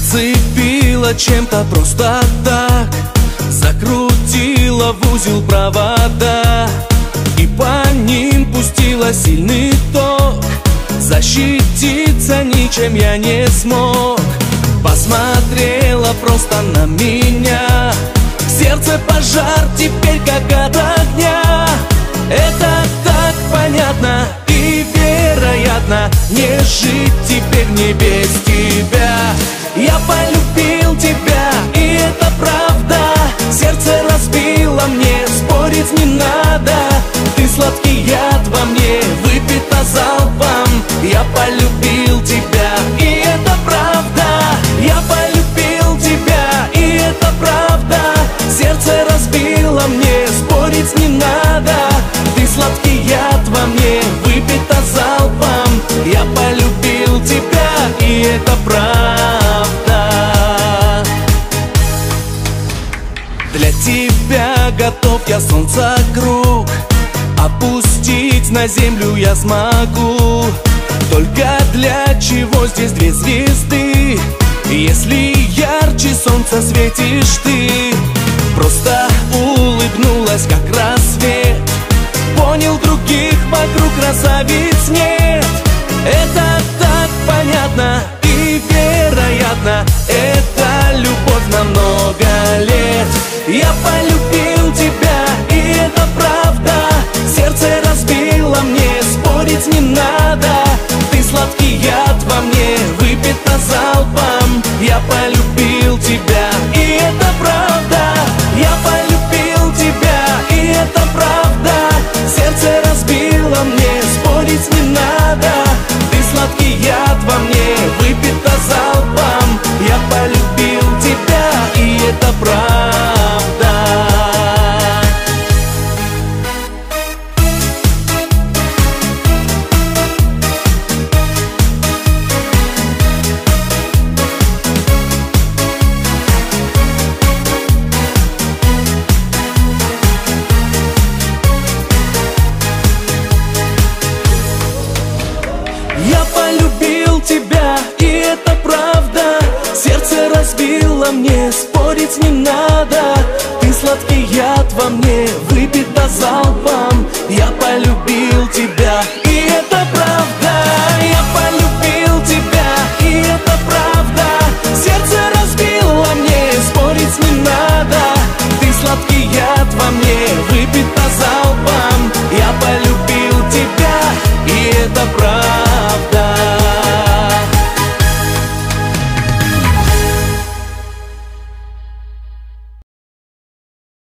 Зацепила чем-то просто так, закрутила в узел провода и по ним пустила сильный ток. Защититься ничем я не смог. Посмотрела просто на меня, в сердце пожар теперь как от огня. Это так понятно и вероятно, не жить теперь мне без тебя. Я полюбил тебя, и это правда. Сердце разбило мне, спорить не надо. Ты сладкий яд во мне, выпито залпом. Я полюбил тебя, и это правда. Я полюбил тебя, и это правда. Сердце разбило мне, спорить не надо. Ты сладкий яд во мне, выпито залпом. Я полюбил тебя, и это правда. Для тебя готов я солнца круг, опустить на землю я смогу. Только для чего здесь две звезды, если ярче солнца светишь ты? Просто улыбнулась, как рассвет, понял, других вокруг красавиц нет. Это так понятно и вероятно, это любовь на много лет. Я полюбил тебя, и это правда. Сердце разбило мне, спорить не надо. Ты сладкий яд во мне, выпито залпом. Я полюбил тебя, и это правда. Я полюбил тебя, и это правда. Сердце разбило мне, спорить не надо. Ты сладкий яд во мне, выпито залпом. Я полюбил тебя, и это правда. Я полюбил тебя, и это правда. Сердце разбило мне, спорить не надо. Ты сладкий яд во мне, выпито залпом. Я полюбил тебя.